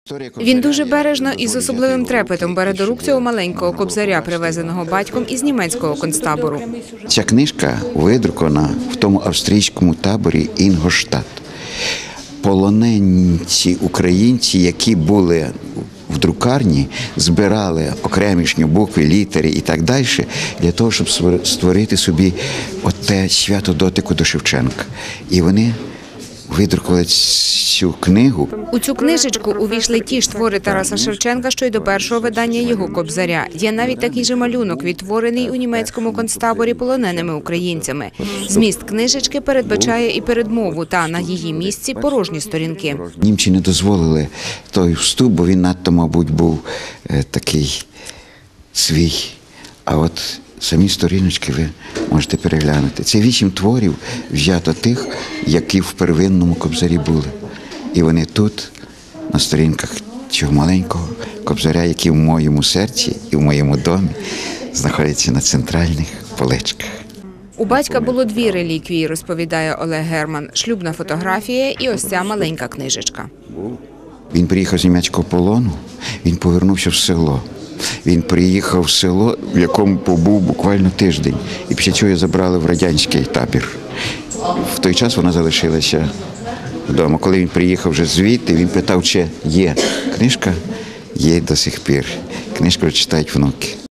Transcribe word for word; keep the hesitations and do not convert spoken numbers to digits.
Він дуже бережно і з особливим трепетом бере до рук цього маленького кобзаря, привезеного батьком із німецького концтабору. Ця книжка видрукована в тому австрійському таборі Інгольштадт. Полоненці українці, які були в друкарні, збирали окремішні букви, літери і так далі, для того, щоб створити собі оте свято дотику до Шевченка. І вони видрукували цю книгу. У цю книжечку увійшли ті ж твори Тараса Шевченка, що й до першого видання його «Кобзаря». Є навіть такий же малюнок, відтворений у німецькому концтаборі полоненими українцями. Зміст книжечки передбачає і передмову, та на її місці порожні сторінки. Німці не дозволили той вступ, бо він надто, мабуть, був такий свій. А от самі сторіночки ви можете переглянути. Це вісім творів взято тих, які в первинному кобзарі були. І вони тут, на сторінках цього маленького кобзаря, який в моєму серці і в моєму домі знаходяться на центральних поличках. У батька було дві реліквії, розповідає Олег Герман. Шлюбна фотографія і ось ця маленька книжечка. Він приїхав з німецького полону, він повернувся в село. Він приїхав в село, в якому побув буквально тиждень. І після цього його забрали в радянський табір. В той час вона залишилася вдома. Коли він приїхав вже звідти, він питав, чи є книжка. Є до сих пір. Книжку читають внуки.